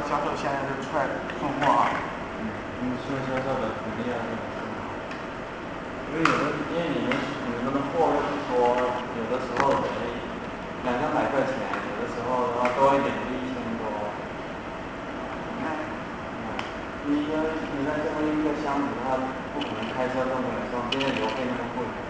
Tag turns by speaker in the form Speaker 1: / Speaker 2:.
Speaker 1: 销售现在就出来送货啊。
Speaker 2: 说销售的福利啊，因为你们的货又不多，有的时候得200-300块钱，有的时候的话多一点就1000多。你在这么一个箱子，它不可能开车这么远送，因为邮费那么贵。